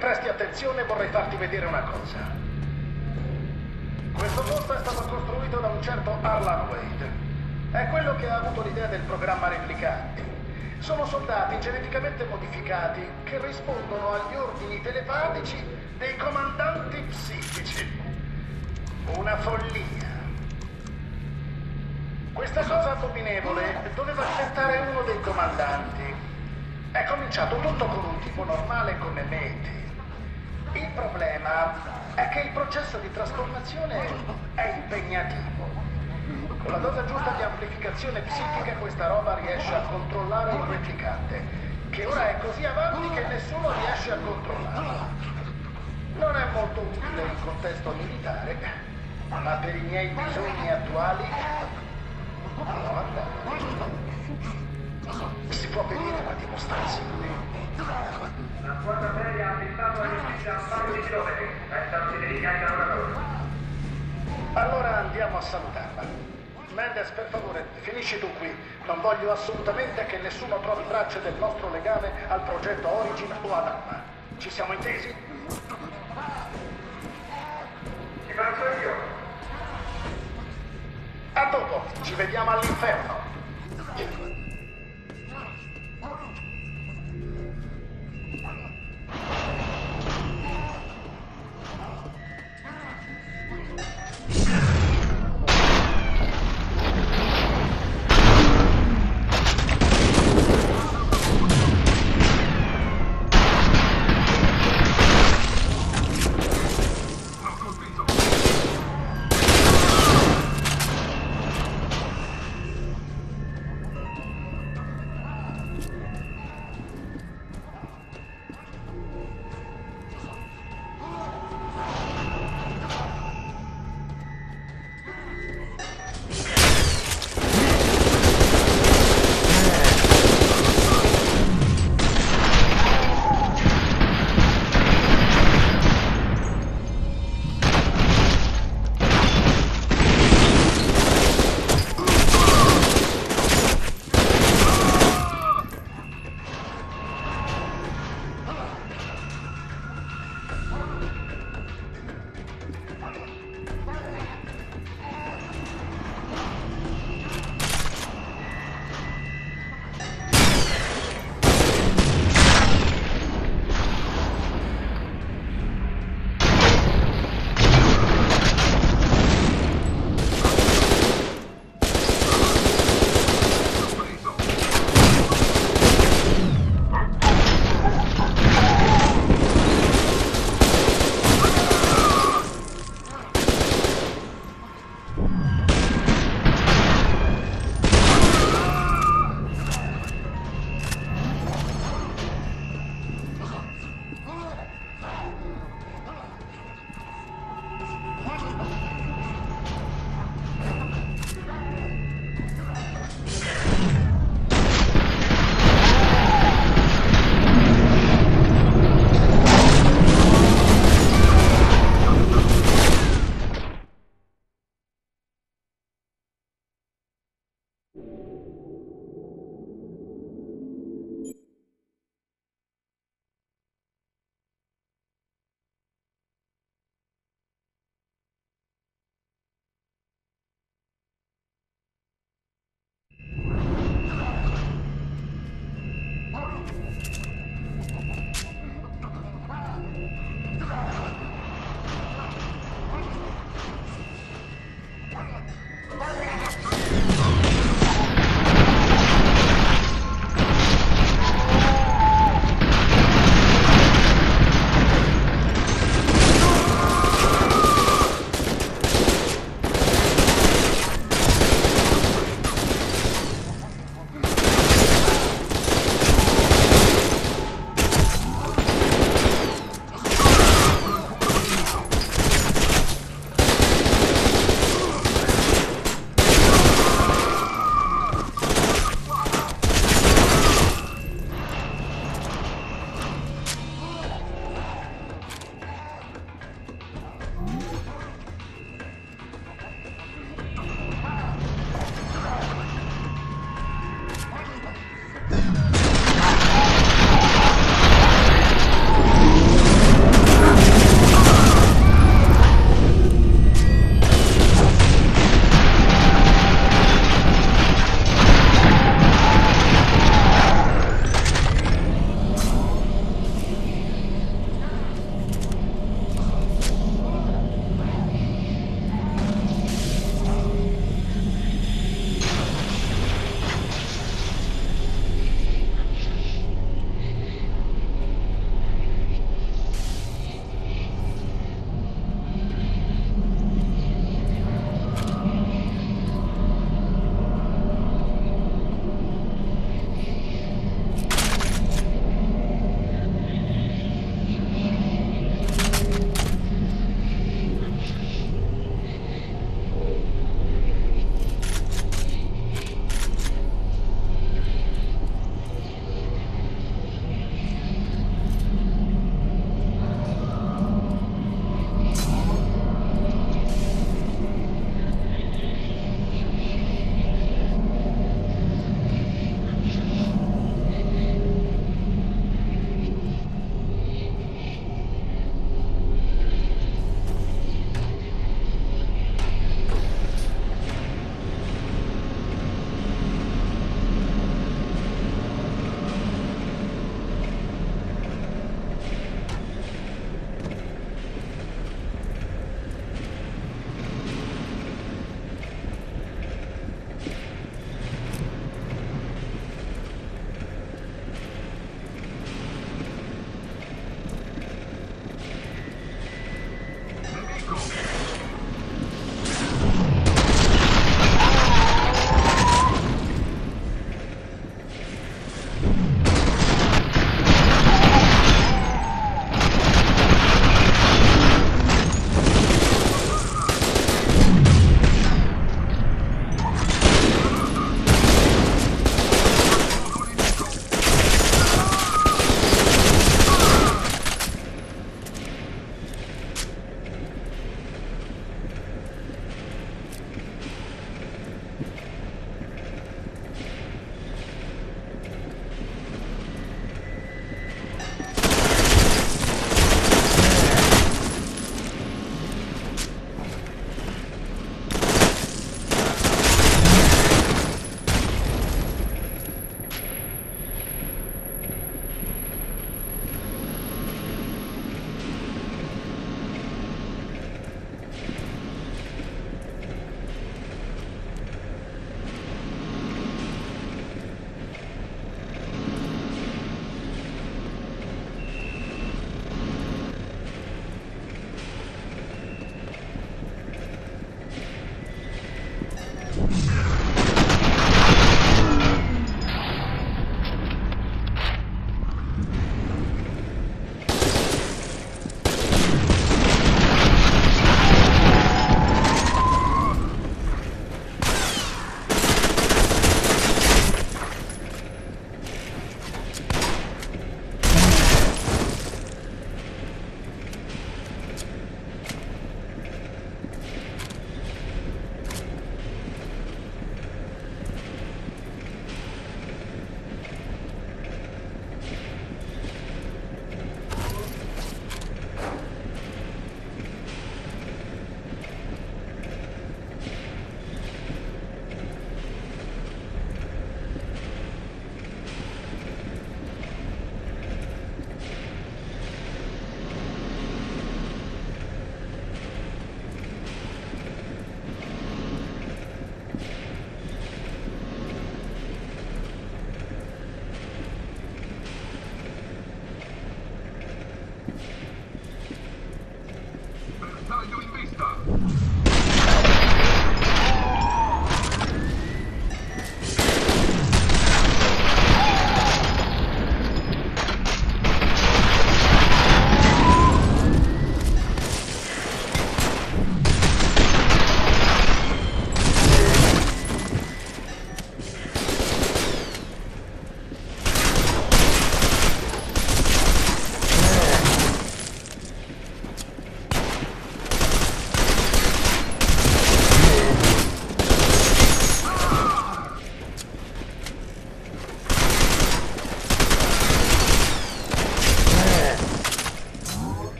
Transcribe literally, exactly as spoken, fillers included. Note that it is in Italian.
presti attenzione, vorrei farti vedere una cosa. Questo posto è stato costruito da un certo Harlan Wade. È quello che ha avuto l'idea del programma Replicanti. Sono soldati geneticamente modificati che rispondono agli ordini telepatici dei comandanti psichici. Una follia. Questa cosa abominevole doveva diventare uno dei comandanti. È cominciato tutto con un tipo normale come Meti. Il problema è che il processo di trasformazione è impegnativo. Con la dose giusta di amplificazione psichica questa roba riesce a controllare il replicante, che ora è così avanti che nessuno riesce a controllarlo. Non è molto utile in contesto militare, ma per i miei bisogni attuali può andare. Si può venire una dimostrazione. La squadra seria ha avvistato la giustizia a un paio di chilometri. Restano sideriti ai lavoratori. Allora andiamo a salutarla. Mendes, per favore, finisci tu qui. Non voglio assolutamente che nessuno trovi tracce del nostro legame al progetto Origin o ad Alma. Ci siamo intesi? Ci penso io. A dopo, ci vediamo all'inferno.